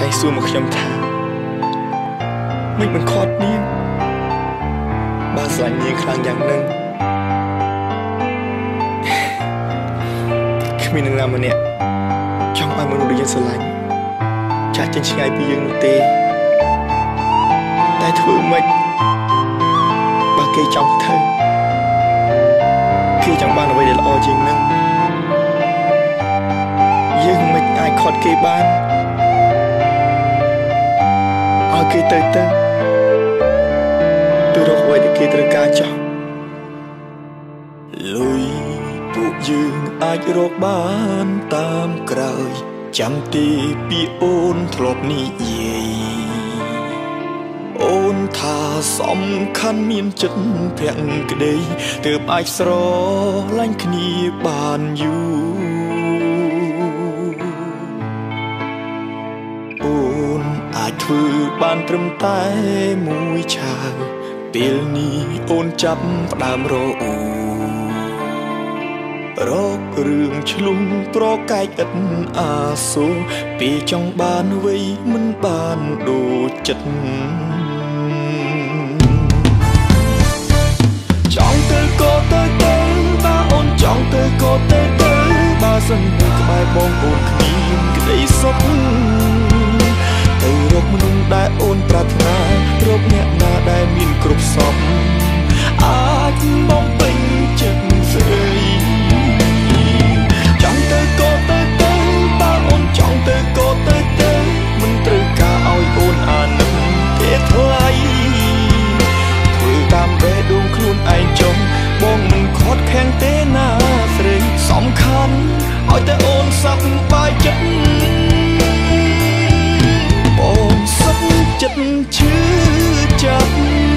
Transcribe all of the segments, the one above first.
សួរមកខ្ញុំថាមិនខត់នាងបើស្រឡាញ់នាងខ្លាំងយ៉ាងហ្នឹងគ្មាននរណាម្នាក់ចង់ឲ្យមនុស្សដែលយើងស្រឡាញ់ចាស់ចេញឆ្ងាយពីយើងនោះទេតែធ្វើម៉េចបើគេចង់ធ្វើគេចង់បានអ្វីដែលល្អជាងហ្នឹងយើងមិនអាចខត់គេបានឲ្យគេទៅរកអ្វីដែលគេត្រូវការចោះលុយពួកយើងអាចរកបានតាមក្រោយចាំទីពីអូនធ្លាប់និយាយអូនថាសំខាន់មានចិត្តប្រាំងក្តីទើបអាចស្រឡាញ់គ្នាបានយូរអូនអាចធ្វើបានត្រឹមតែមួយឆាវពេលនេះអូនចាប់ផ្ដើមរករឿងឆ្លុំប្រកែកឥតអាសូរពីចង់បានអ្វីមិនបានដូចចិត្តចង់ទៅក៏ទៅបើអូនចង់ទៅក៏ទៅបើសិននៅក្បែរបងអូនគ្មានក្តីសុខទៅរកមនុស្សដែលអូនប្រាថ្នារកអ្នកណាដែលមានគ្រប់សពអាចបំពេញចិត្តស្រីចង់ទៅក៏ទៅបើអូនចង់ទៅក៏ទៅមិនត្រូវការឲ្យអូនអាណិតទេថ្លៃធ្វើតាមបេះដូងខ្លួនឯងចង់បងមិនខត់ខាំងទេណាស្រីសំខាន់ឲ្យតែអូនសប្បាយចិត្តបងសុខចិត្តឈឺចាប់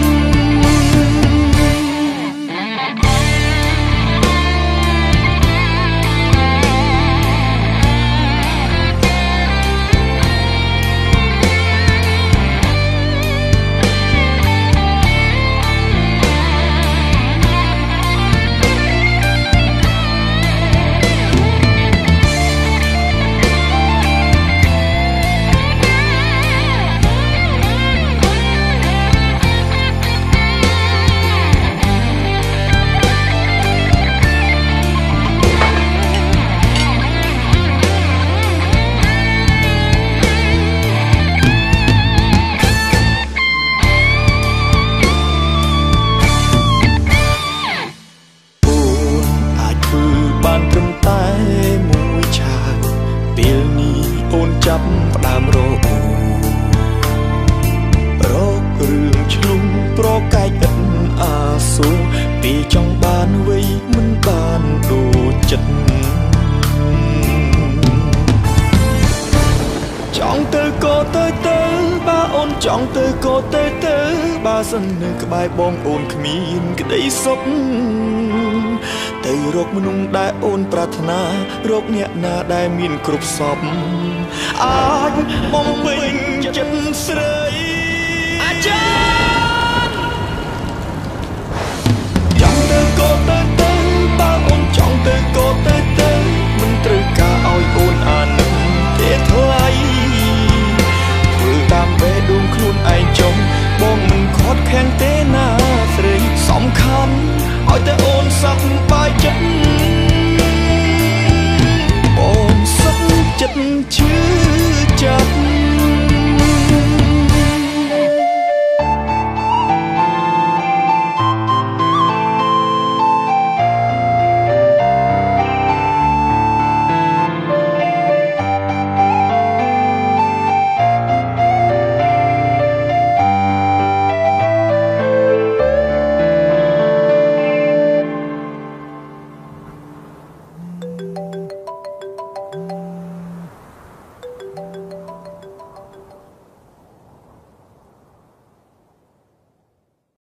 ចាប់ផ្ដើមរករឿងឆ្លុំប្រកែកឥតអាសូរពីចង់បានអ្វីមិនបានដូចចិត្តចង់ទៅក៏ទៅបើអូនចង់ទៅក៏ទៅបើសិននៅក្បែរបងអូនគ្មានក្តីសុខទៅរកមនុស្សដែលអូនប្រាថ្នារកអ្នកណាដែលមានគ្រប់សពអាចបំពេញចិត្តស្រីអាចារ្យចង់ទៅក៏ទៅបើអូនចង់ទៅក៏ទៅ